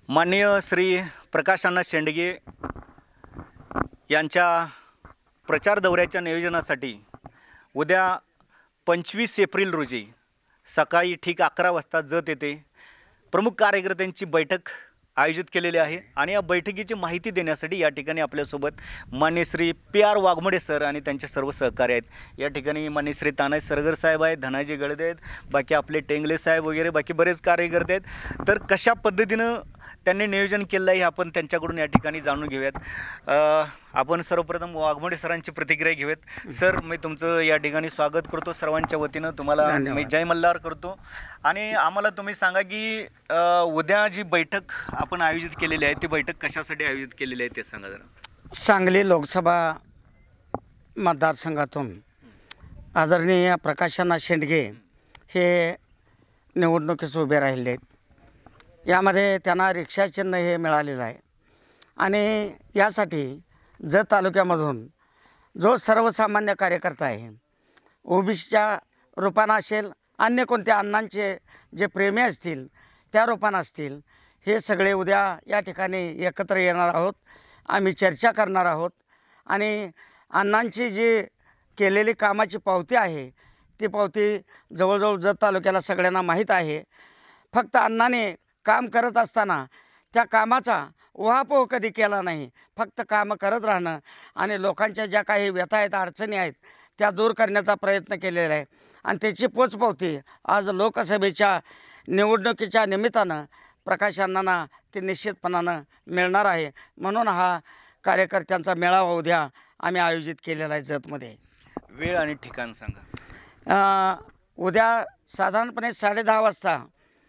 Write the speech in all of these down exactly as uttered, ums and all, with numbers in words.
माननीय श्री प्रकाश अण्णा शेंडगे यांच्या प्रचार दौऱ्याच्या नियोजनासाठी उद्या पंचवीस एप्रिल रोजी सकाळी ठीक अकरा वाजता जत येथे प्रमुख कार्यकर्त्यांची बैठक आयोजित केलेली आहे आणि या बैठकीची माहिती देण्यासाठी या ठिकाणी आपल्यासोबत माननीय Shri P R Waghmode sir आणि त्यांचे सर्व सहकारी आहेत। या ठिकाणी माननीय श्री तानाजी सरगर साहेब आहेत, धनाजी गळदे आहेत, बाकी आपले टेंगले साहेब वगैरे बाकी बरेच कार्यकर्ते आहेत। तर कशा पद्धतीनं त्यांनी नियोजन केलं आहे आपण त्यांच्याकडून या ठिकाणी जाणून घेऊयात। आपण सर्वप्रथम वाघमोडे सरांची प्रतिक्रिया घेऊयात। सर, मी तुमचं या ठिकाणी स्वागत करतो सर्वांच्या वतीनं, तुम्हाला मी जय मल्हार करतो। आणि आम्हाला तुम्ही सांगा की उद्या जी बैठक आपण आयोजित केलेली आहे ती बैठक कशासाठी आयोजित केलेली आहे ते सांगा जरा। सांगली लोकसभा मतदारसंघातून आदरणीय प्रकाश अण्णा शेंडगे हे निवडणुकीस उभे राहिले आहेत। यामध्ये त्यांना रिक्षा चिन्ह हे मिळालेलं आहे आणि यासाठी जत तालुक्यामधून जो सर्वसामान्य कार्यकर्ता आहे, ओबीसीच्या रूपानं असेल, अन्य कोणत्या अण्णांचे जे प्रेमी असतील त्या रूपानं असतील, हे सगळे उद्या या ठिकाणी एकत्र येणार आहोत। आम्ही चर्चा करणार आहोत आणि अण्णांची जी केलेली कामाची पावती आहे ती पावती जवळजवळ जत तालुक्याला सगळ्यांना माहीत आहे। फक्त अण्णाने काम करत असताना त्या कामाचा उहापोह कधी केला नाही, फक्त कामं करत राहणं आणि लोकांच्या ज्या काही व्यथा आहेत, अडचणी आहेत त्या दूर करण्याचा प्रयत्न केलेला आहे आणि त्याची पोचपावती आज लोकसभेच्या निवडणुकीच्या निमित्तानं प्रकाश अण्णांना ती निश्चितपणानं मिळणार आहे। म्हणून हा कार्यकर्त्यांचा मेळावा उद्या आम्ही आयोजित केलेला आहे जतमध्ये। वेळ आणि ठिकाण सांगा। उद्या साधारणपणे साडे दहा वाजता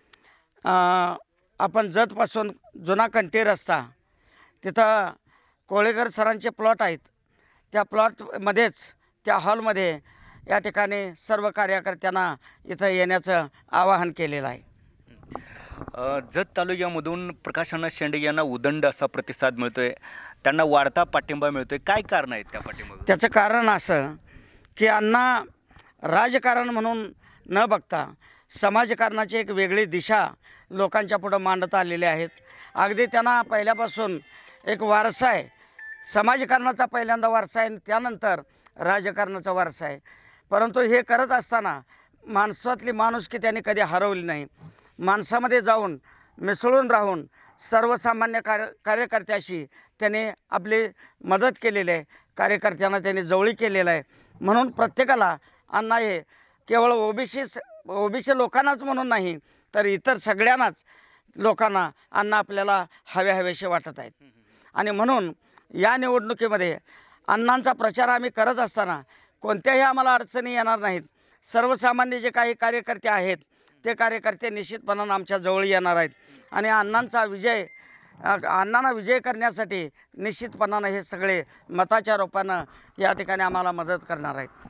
आपण जतपासून जुना कंटी रस्ता तिथं कोळेकर सरांचे प्लॉट आहेत, त्या प्लॉटमध्येच त्या हॉलमध्ये या ठिकाणी सर्व कार्यकर्त्यांना इथं येण्याचं आवाहन केलेलं आहे। जत तालुक्यामधून प्रकाश अण्णा शेंडगे यांना उदंड असा प्रतिसाद मिळतोय, त्यांना वाढता पाठिंबा मिळतोय, काय कारण आहेत त्या पाठिंबा? त्याचं कारण असं की अण्णा राजकारण म्हणून न बघता समाजकारणाची एक वेगळी दिशा लोकांच्या पुढं मांडत आलेले आहेत। अगदी त्यांना पहिल्यापासून एक वारसा आहे, समाजकारणाचा पहिल्यांदा वारसा आहे, त्यानंतर राजकारणाचा वारसा आहे। परंतु हे करत असताना माणसातली माणुसकी त्यांनी कधी हरवली नाही। माणसामध्ये जाऊन मिसळून राहून सर्वसामान्य कार्य कार्यकर्त्याशी त्यांनी आपली मदत केलेली आहे, कार्यकर्त्यांना त्यांनी जवळी केलेलं आहे। म्हणून प्रत्येकाला अण्णा हे केवळ ओबीसी ओबीसी लोकांनाच म्हणून नाही तर इतर सगळ्यांनाच लोकांना अण्णा आपल्याला हवे हवेसे वाटत आहेत। आणि म्हणून या निवडणुकीमध्ये अण्णांचा प्रचार आम्ही करत असताना कोणत्याही आम्हाला अडचणी येणार नाहीत। सर्वसामान्य जे काही कार्यकर्ते आहेत ते कार्यकर्ते निश्चितपणानं आमच्या जवळ येणार आहेत आणि अण्णांचा विजय अण्णांना विजय करण्यासाठी निश्चितपणानं हे सगळे मताच्या रूपानं या ठिकाणी आम्हाला मदत करणार आहेत।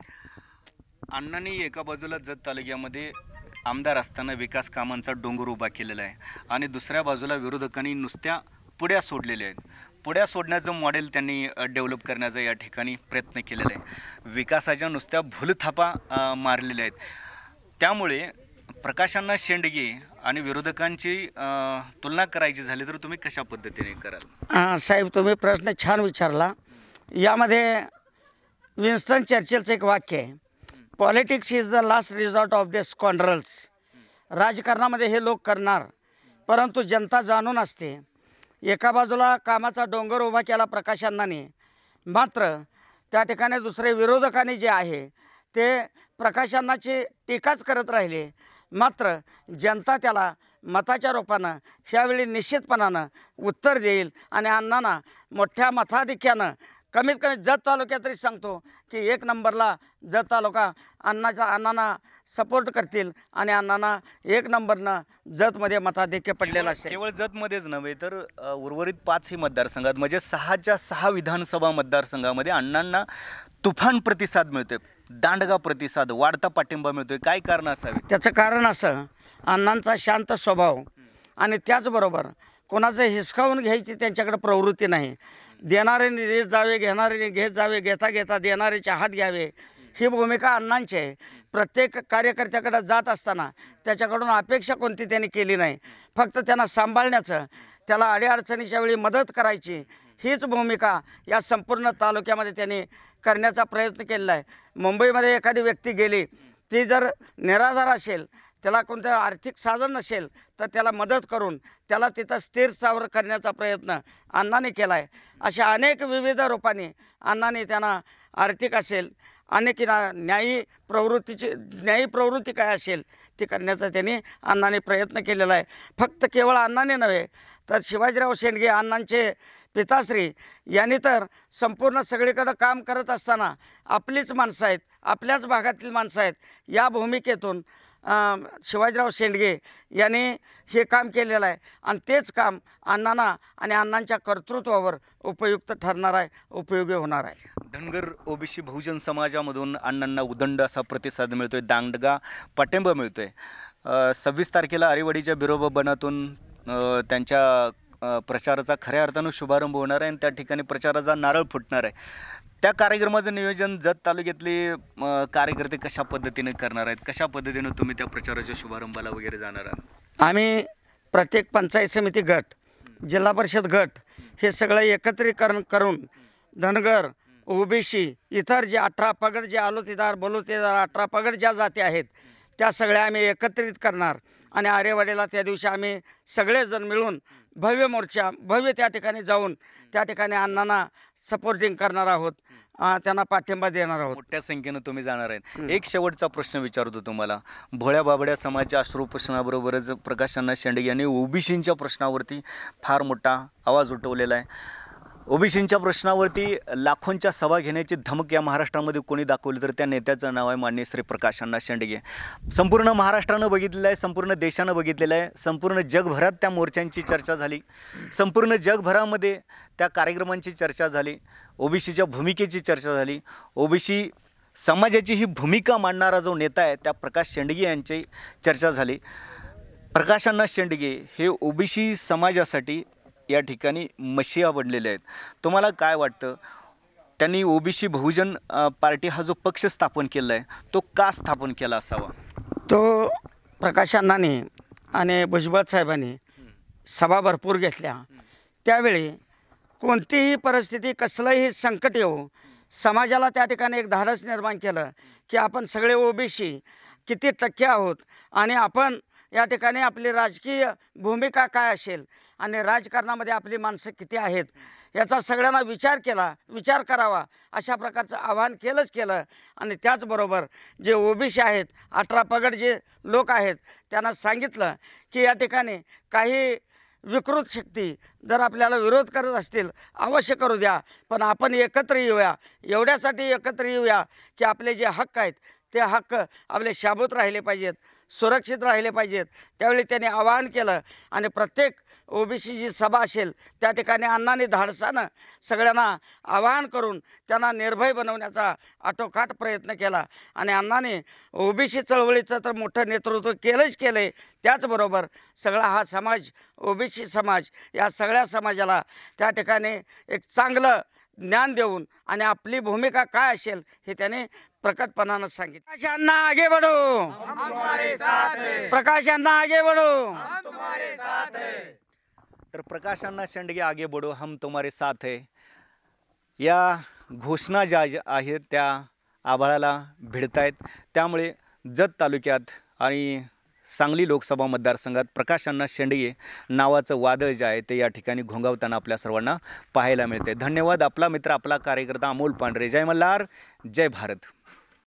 अण्णांनी एका बाजूला जत तालुक्यामध्ये आमदार असताना विकास कामांचा डोंगर उभा केलेला आहे आणि दुसऱ्या बाजूला विरोधकांनी नुसत्या पुड्या सोडलेल्या आहेत। पुड्या सोडण्याचं मॉडेल त्यांनी डेव्हलप करण्याचा या ठिकाणी प्रयत्न केलेला आहे, विकासाच्या नुसत्या भूलथापा मारलेल्या आहेत। त्यामुळे प्रकाश अण्णा शेंडगे आणि विरोधकांची तुलना करायची झाली तर तुम्ही कशा पद्धतीने कराल? साहेब, तुम्ही प्रश्न छान विचारला। यामध्ये विन्स्टन चर्चिलचं एक वाक्य आहे, politics is the last resort of the scoundrels. राजकारणामध्ये हे लोक करणार, परंतु जनता जाणून असते। एका बाजूला कामाचा डोंगर उभा केला प्रकाश अण्णांनी, मात्र त्या ठिकाणी दुसरे विरोधकांनी जे आहे ते प्रकाश अण्णांची टीकाच करत राहिले। मात्र जनता त्याला मताच्या रूपानं ह्यावेळी निश्चितपणानं उत्तर देईल आणि अण्णांना मोठ्या मताधिक्यानं कमीत कमी जत तालुक्यात तरी सांगतो की एक नंबरला जत तालुका अण्णाच्या अण्णांना सपोर्ट करतील आणि अण्णांना एक नंबरनं जतमध्ये मताधिक्य पडलेलं असेल। केवळ जतमध्येच नव्हे तर उर्वरित पाचही मतदारसंघात म्हणजे सहाच्या सहा विधानसभा मतदारसंघामध्ये अण्णांना तुफान प्रतिसाद मिळतोय, दांडगा प्रतिसाद, वाढता पाठिंबा मिळतोय, काय कारण असावे? त्याचं कारण असं, अण्णांचा शांत स्वभाव आणि त्याचबरोबर कोणाचं हिसकावून घ्यायची त्यांच्याकडे प्रवृत्ती नाही। देणारे देत जावे, घेणारे घेत जावे, घेता घेता देणारेचे हात घ्यावे, ही भूमिका अण्णांची आहे। प्रत्येक कार्यकर्त्याकडे जात असताना त्याच्याकडून अपेक्षा कोणती त्यांनी केली नाही, फक्त त्यांना सांभाळण्याचं, त्याला अडीअडचणीच्या वेळी मदत करायची, हीच भूमिका या संपूर्ण तालुक्यामध्ये त्यांनी करण्याचा प्रयत्न केलेला आहे. मुंबईमध्ये एखादी व्यक्ती गेली, ती जर निराधार असेल, त्याला कोणतं आर्थिक साधन नसेल, तर त्याला मदत करून त्याला तिथं स्थिर स्थावर करण्याचा प्रयत्न अण्णांनी केला आहे. अशा अनेक विविध रूपाने अण्णांनी त्यांना आर्थिक असेल, अनेक ना न्यायी प्रवृत्तीची न्यायी प्रवृत्ती काय असेल ती करण्याचा त्यांनी अण्णांनी प्रयत्न केलेला आहे. फक्त केवळ अण्णांनी नव्हे तर शिवाजीराव शेंडगे अण्णांचे पिताश्री यांनी तर संपूर्ण सगळीकडं काम करत असताना आपलीच माणसं आहेत, आपल्याच भागातील माणसं आहेत या भूमिकेतून शिवाजीराव शेंडगे यांनी हे काम केलेलं आहे. आणि तेच काम अण्णांना आणि अण्णांच्या कर्तृत्वावर उपयुक्त ठरणार आहे, उपयोगी होणार आहे. धनगर ओबीसी बहुजन समाजामधून अण्णांना उदंड असा प्रतिसाद मिळतोय, दांडगा पाठिंबा मिळतोय. सव्वीस तारखेला आरेवाडीच्या बिरोबा बनातून त्यांच्या प्रचाराचा खऱ्या अर्थानं शुभारंभ होणार आहे आणि त्या ठिकाणी प्रचाराचा नारळ फुटणार आहे. त्या कार्यक्रमाचं नियोजन जत तालुक्यातले कार्यकर्ते कशा पद्धतीने करणार आहेत, कशा पद्धतीने तुम्ही त्या प्रचाराच्या शुभारंभाला वगैरे जाणार आहात? आम्ही प्रत्येक पंचायत समिती गट, जिल्हा परिषद गट हे सगळं एकत्रीकरण करून धनगर, ओबीसी, इतर जे अठरा पगड जे आलोतीदार बलुतेदार अठरा पगड ज्या जाती आहेत त्या सगळ्या आम्ही एकत्रित करणार आणि आरेवाडीला त्या दिवशी आम्ही सगळेजण मिळून भव्य मोर्चा भव्य त्या ठिकाणी जाऊन त्या ठिकाणी अण्णांना सपोर्टिंग करणार आहोत, त्यांना पाठिंबा देणार आहोत. मोठ्या संख्येनं तुम्ही जाणार आहेत. एक शेवटचा प्रश्न विचारतो तुम्हाला. भोळ्या बाबड्या समाजाच्या अश्रू प्रश्नाबरोबरच प्रकाश अण्णा शेंडगे यांनी ओबीसींच्या प्रश्नावरती फार मोठा आवाज उठवलेला आहे. ओबीसींच्या प्रश्नावरती लाखोंच्या सभा घेण्याची धमक या महाराष्ट्रामध्ये कोणी दाखवली तर त्या नेत्याचं नाव आहे माननीय श्री प्रकाश अण्णा शेंडगे. संपूर्ण महाराष्ट्रानं बघितलेलं आहे, संपूर्ण देशानं बघितलेलं आहे, संपूर्ण जगभरात त्या मोर्चांची चर्चा झाली, संपूर्ण जगभरामध्ये त्या कार्यक्रमांची चर्चा झाली, ओबीसीच्या भूमिकेची चर्चा झाली. ओबीसी समाजाची ही भूमिका मांडणारा जो नेता आहे त्या प्रकाश शेंडगे यांची चर्चा झाली. प्रकाश अण्णा शेंडगे हे ओबीसी समाजासाठी या ठिकाणी मशिया बनलेले आहेत. तुम्हाला काय वाटतं, त्यांनी ओबीसी बहुजन पार्टी हा जो पक्ष स्थापन केला आहे तो का स्थापन केला असावा? तो प्रकाश अण्णांनी आणि भुजबळ साहेबांनी सभा भरपूर घेतल्या. त्यावेळी कोणतीही परिस्थिती, कसलंही संकट येऊ, समाजाला त्या ठिकाणी एक धाडस निर्माण केलं की आपण सगळे ओबीसी किती टक्के आहोत आणि आपण या ठिकाणी आपली राजकीय भूमिका काय असेल आणि राजकारणामध्ये आपली माणसं किती आहेत याचा सगळ्यांना विचार केला, विचार करावा अशा प्रकारचं आवाहन केलंच केलं. आणि त्याचबरोबर जे ओबीसी आहेत, अठरा पगड जे लोक आहेत त्यांना सांगितलं की या ठिकाणी काही विकृत शक्ती जर आपल्याला विरोध करत असतील अवश्य करू द्या, पण आपण एकत्र येऊया. एवढ्यासाठी एकत्र येऊया की आपले जे हक्क आहेत ते हक्क आपले शाबूत राहिले पाहिजेत, सुरक्षित राहिले पाहिजेत. त्यावेळी त्यांनी आवाहन केलं आणि प्रत्येक ओबीसी जी सभा असेल त्या ठिकाणी अण्णांनी धाडसानं सगळ्यांना आवाहन करून त्यांना निर्भय बनवण्याचा आटोकाट प्रयत्न केला. आणि अण्णांनी ओबीसी चळवळीचं तर मोठं नेतृत्व केलंच केलं आहे. त्याचबरोबर सगळा हा समाज, ओबीसी समाज, या सगळ्या समाजाला त्या ठिकाणी एक चांगलं ज्ञान देऊन आणि आपली भूमिका काय असेल हे त्याने प्रकटपणानं सांगितलं. प्रकाश अण्णा आगे बढ़ो, हम तुम्हारे साथ हैं. प्रकाश अण्णा आगे बढ़ो, हम तुम्हारे साथ हैं. तर प्रकाश अण्णा शेंडगे आगे बढ़ो हम तुम्हारे साथ है या घोषणा ज्या आहेत त्या आभाळाला भिडत आहेत. त्यामुळे जत तालुक्यात आणि सांगली लोकसभा मतदारसंघात प्रकाश अण्णा शेंडगे नावाचं वादळ जे आहे ते या ठिकाणी घोंगावताना आपल्या सर्वांना पाहायला मिळते. धन्यवाद. आपला मित्र, आपला कार्यकर्ता अमोल पांढरे. जय मल्हार, जय भारत.